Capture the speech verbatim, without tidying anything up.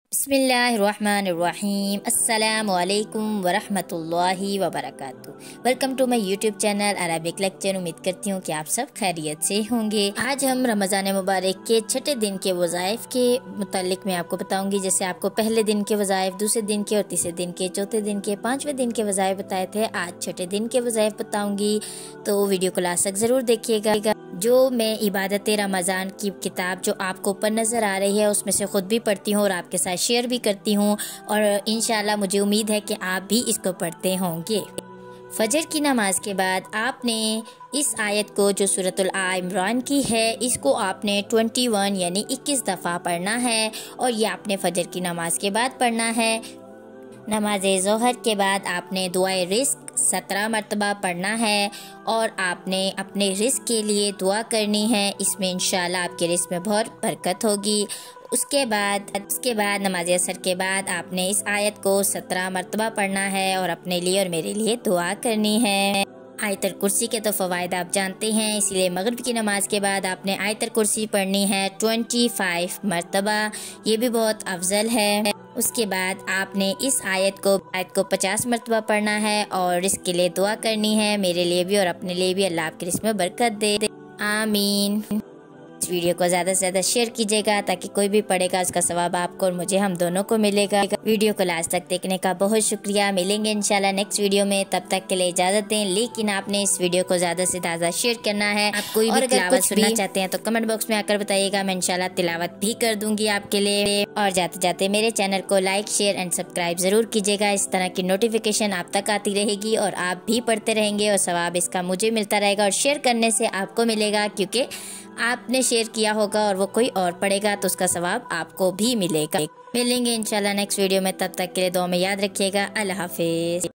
बिस्मिल्लाहिर्रहमानिर्रहीम अस्सलामु अलैकुम वरहमतुल्लाहि वबरकातुहू। Welcome to my YouTube channel Arabic lecture. उम्मीद करती हूँ कि आप सब खैरियत से होंगे। आज हम रमज़ान मुबारक के छठे दिन के वज़ाइफ के मुतालिक मैं आपको बताऊंगी। जैसे आपको पहले दिन के वज़ाइफ, दूसरे दिन के और तीसरे दिन के, चौथे दिन के, पाँचवें दिन के वज़ाइफ बताए थे। आज छठे दिन के वज़ाइफ बताऊंगी, तो वीडियो को लास्ट तक ज़रूर देखिएगा। जो मैं इबादत रमज़ान की किताब जो आपको ऊपर नज़र आ रही है उसमें से ख़ुद भी पढ़ती हूँ और आपके साथ शेयर भी करती हूँ, और इंशाल्लाह मुझे उम्मीद है कि आप भी इसको पढ़ते होंगे। फजर की नमाज के बाद आपने इस आयत को जो सूरतुल आ इमरान की है, इसको आपने इक्कीस यानी इक्कीस दफ़ा पढ़ना है, और ये आपने फजर की नमाज के बाद पढ़ना है। नमाज ज़ोहर के बाद आपने दुआए रिस्क सत्रह मरतबा पढ़ना है, और आपने अपने रिस्क के लिए दुआ करनी है। इसमें इंशाल्लाह आपके रिस्क में बहुत बरकत होगी। उसके बाद उसके बाद नमाज असर के बाद आपने इस आयत को सत्रह मरतबा पढ़ना है और अपने लिए और मेरे लिए दुआ करनी है। आयतल कुर्सी के तो फ़वाइद आप जानते हैं, इसलिए मगरिब की नमाज के बाद आपने आयतल कुर्सी पढ़नी है पच्चीस मरतबा। ये भी बहुत अफजल है। उसके बाद आपने इस आयत को आयत को पचास मरतबा पढ़ना है और इसके लिए दुआ करनी है, मेरे लिए भी और अपने लिए भी। अल्लाह आपके रिस्क में बरकत दे, आमीन। इस वीडियो को ज़्यादा से ज़्यादा शेयर कीजिएगा ताकि कोई भी पढ़ेगा उसका सवाब आपको और मुझे, हम दोनों को मिलेगा। वीडियो को लास्ट तक देखने का बहुत शुक्रिया। मिलेंगे इंशाल्लाह नेक्स्ट वीडियो में, तब तक के लिए इजाज़त दें। लेकिन आपने इस वीडियो को ज़्यादा से ज़्यादा शेयर करना है। आप कोई भी तिलावत सुनना चाहते हैं तो कमेंट बॉक्स में आकर बताइएगा, मैं इंशाल्लाह तिलावत भी कर दूंगी आपके लिए। और जाते जाते मेरे चैनल को लाइक, शेयर एंड सब्सक्राइब ज़रूर कीजिएगा। इस तरह की नोटिफिकेशन आप तक आती रहेगी और आप भी पढ़ते रहेंगे और सवाब इसका मुझे मिलता रहेगा, और शेयर करने से आपको मिलेगा, क्योंकि आपने शेयर किया होगा और वो कोई और पढ़ेगा तो उसका सवाब आपको भी मिलेगा। मिलेंगे इंशाल्लाह नेक्स्ट वीडियो में, तब तक के लिए दुआ में याद रखिएगा। अल्लाह हाफिज़।